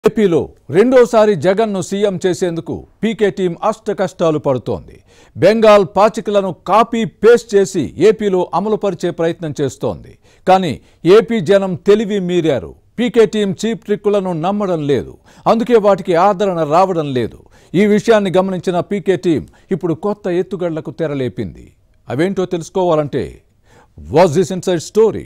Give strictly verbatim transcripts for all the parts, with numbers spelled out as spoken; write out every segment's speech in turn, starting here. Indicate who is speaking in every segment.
Speaker 1: ఏపీలో రెండోసారి జగన్ను సీఎం చేసేందుకు పీకే టీం అష్ట కష్టాలు పడుతోంది. బెంగాల్ పాచికలను కాపీ పేస్ట్ చేసి ఏపీలో అమలుపరిచే ప్రయత్నం చేస్తోంది. కానీ ఏపీ జనం తెలివి మీరారు. పీకే టీం చీప్ ట్రిక్కులను నమ్మడం లేదు. అందుకే వాటికి ఆదరణ రావడం లేదు. ఈ విషయాన్ని గమనించిన పీకే టీం ఇప్పుడు కొత్త ఎత్తుగడలకు తెరలేపింది. అవేంటో తెలుసుకోవాలంటే వాచ్ దిస్ ఇన్సైడ్ స్టోరీ.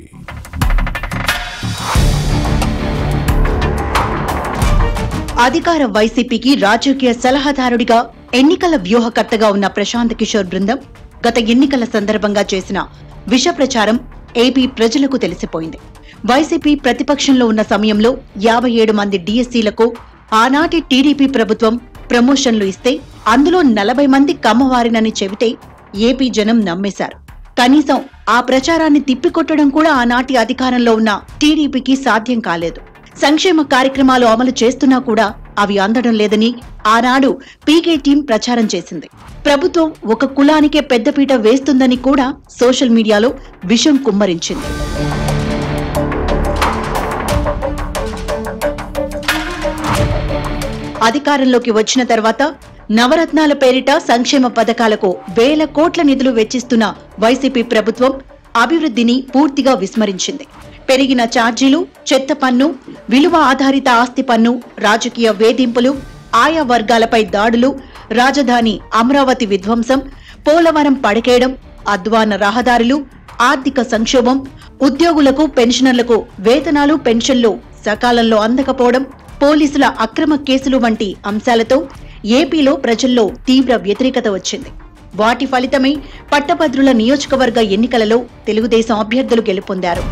Speaker 2: అధికార వైసీపీకి రాజకీయ సలహాదారుడిగా ఎన్నికల వ్యూహకర్తగా ఉన్న ప్రశాంత్ కిషోర్ బృందం గత ఎన్నికల సందర్భంగా చేసిన విష ప్రచారం ఏపీ ప్రజలకు తెలిసిపోయింది. వైసీపీ ప్రతిపక్షంలో ఉన్న సమయంలో యాభై ఏడు మంది డీఎస్సీలకు ఆనాటి టీడీపీ ప్రభుత్వం ప్రమోషన్లు ఇస్తే అందులో నలభై మంది కమ్మవారినని చెబితే ఏపీ జనం నమ్మేశారు. కనీసం ఆ ప్రచారాన్ని తిప్పికొట్టడం కూడా ఆనాటి అధికారంలో ఉన్న టీడీపీకి సాధ్యం కాలేదు. సంక్షేమ కార్యక్రమాలు అమలు చేస్తున్నా కూడా అవి అందడం లేదని ఆనాడు పీకే టీం ప్రచారం చేసింది. ప్రభుత్వం ఒక కులానికే పెద్దపీట వేస్తుందని కూడా సోషల్ మీడియాలో విషం కుమ్మరించింది. అధికారంలోకి వచ్చిన తర్వాత నవరత్నాల పేరిట సంక్షేమ పథకాలకు వేల కోట్ల నిధులు వెచ్చిస్తున్న వైసీపీ ప్రభుత్వం అభివృద్ధిని పూర్తిగా విస్మరించింది. పెరిగిన ఛార్జీలు, చెత్త పన్ను, విలువ ఆధారిత ఆస్తి పన్ను, రాజకీయ వేధింపులు, ఆయా వర్గాలపై దాడులు, రాజధాని అమరావతి విధ్వంసం, పోలవరం పడకేయడం, అధ్వాన రహదారులు, ఆర్థిక సంక్షోభం, ఉద్యోగులకు పెన్షనర్లకు వేతనాలు పెన్షన్లు సకాలంలో అందకపోవడం, పోలీసుల అక్రమ కేసులు వంటి అంశాలతో ఏపీలో ప్రజల్లో తీవ్ర వ్యతిరేకత వచ్చింది. వాటి ఫలితమే పట్టభద్రుల నియోజకవర్గ ఎన్నికలలో తెలుగుదేశం అభ్యర్థులు గెలుపొందారు.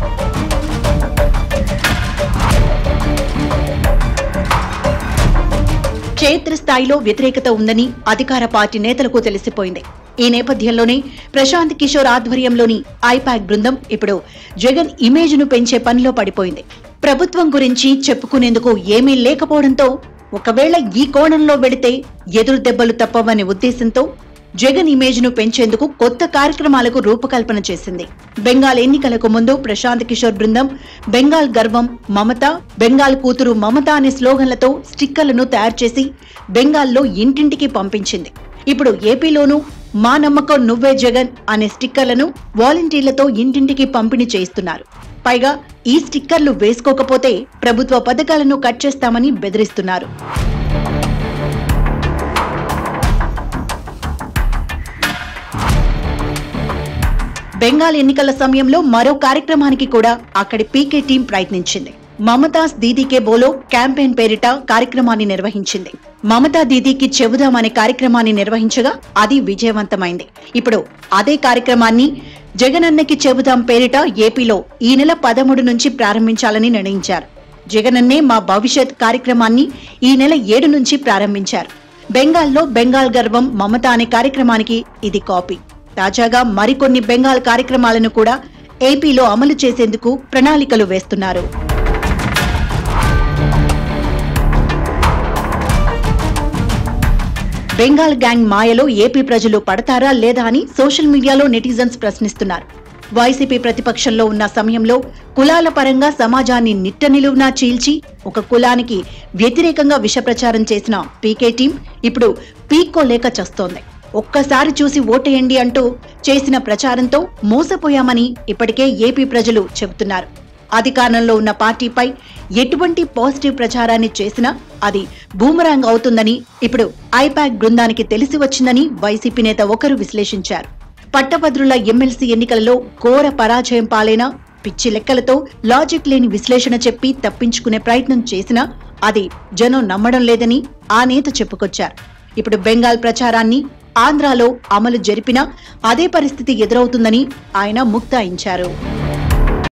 Speaker 2: క్షేత్రస్థాయిలో వ్యతిరేకత ఉందని అధికార పార్టీ నేతలకు తెలిసిపోయింది. ఈ నేపథ్యంలోనే ప్రశాంత్ కిషోర్ ఆధ్వర్యంలోని ఐపాక్ బృందం ఇప్పుడు జగన్ ఇమేజ్ ను పెంచే పనిలో పడిపోయింది. ప్రభుత్వం గురించి చెప్పుకునేందుకు ఏమీ లేకపోవడంతో ఒకవేళ ఈ కోణంలో వెళితే ఎదురు దెబ్బలు తప్పవనే ఉద్దేశంతో జగన్ ఇమేజ్ ను పెంచేందుకు కొత్త కార్యక్రమాలకు రూపకల్పన చేసింది. బెంగాల్ ఎన్నికలకు ముందు ప్రశాంత్ కిషోర్ బృందం బెంగాల్ గర్వం మమత, బెంగాల్ కూతురు మమత అనే స్లోగన్లతో స్టిక్కర్లను తయారు చేసి బెంగాల్లో ఇంటింటికి పంపించింది. ఇప్పుడు ఏపీలోనూ మా నమ్మకం నువ్వే జగన్ అనే స్టిక్కర్లను వాలంటీర్లతో ఇంటింటికి పంపిణీ చేయిస్తున్నారు. పైగా ఈ స్టిక్కర్లు వేసుకోకపోతే ప్రభుత్వ పథకాలను కట్ చేస్తామని బెదిరిస్తున్నారు. బెంగాల్ ఎన్నికల సమయంలో మరో కార్యక్రమానికి కూడా అక్కడి పీకే టీం ప్రయత్నించింది. మమతాస్ దీదీకే బోలో క్యాంపెయిన్ పేరిట కార్యక్రమాన్ని నిర్వహించింది. మమతా దీదీకి చెబుదాం అనే కార్యక్రమాన్ని నిర్వహించగా అది విజయవంతమైంది. ఇప్పుడు అదే కార్యక్రమాన్ని జగనన్నకి చెబుదాం పేరిట ఏపీలో ఈ నెల పదమూడు నుంచి ప్రారంభించాలని నిర్ణయించారు. జగనన్నే మా భవిష్యత్ కార్యక్రమాన్ని ఈ నెల ఏడు నుంచి ప్రారంభించారు. బెంగాల్లో బెంగాల్ గర్వం మమత అనే కార్యక్రమానికి ఇది కాపీ. తాజాగా మరికొన్ని బెంగాల్ కార్యక్రమాలను కూడా ఏపీలో అమలు చేసేందుకు ప్రణాళికలు వేస్తున్నారు. బెంగాల్ గ్యాంగ్ మాయలో ఏపీ ప్రజలు పడతారా లేదా అని సోషల్ మీడియాలో నెటిజన్స్ ప్రశ్నిస్తున్నారు. వైసీపీ ప్రతిపక్షంలో ఉన్న సమయంలో కులాల పరంగా సమాజాన్ని నిట్ట నిలువునా చీల్చి ఒక కులానికి వ్యతిరేకంగా విష ప్రచారం చేసిన పీకే టీం ఇప్పుడు పీక్కోలేక చస్తోంది. ఒక్కసారి చూసి ఓటేయండి అంటూ చేసిన ప్రచారంతో మోసపోయామని ఇప్పటికే ఏపీ ప్రజలు చెబుతున్నారు. అధికారంలో ఉన్న పార్టీపై ఎటువంటి పాజిటివ్ ప్రచారాన్ని చేసినా అది బూమరాంగ్ అవుతుందని ఇప్పుడు ఐపాక్ బృందానికి తెలిసి వచ్చిందని వైసీపీ నేత ఒకరు విశ్లేషించారు. పట్టభద్రుల ఎమ్మెల్సీ ఎన్నికలలో ఘోర పరాజయం పాలైన పిచ్చి లెక్కలతో లాజిక్ లేని విశ్లేషణ చెప్పి తప్పించుకునే ప్రయత్నం చేసినా అది జనం నమ్మడం లేదని ఆ నేత చెప్పుకొచ్చారు. ఇప్పుడు బెంగాల్ ప్రచారాన్ని ఆంధ్రాలో అమలు జరిపినా అదే పరిస్థితి ఎదురవుతుందని ఆయన ముక్తాయించారు.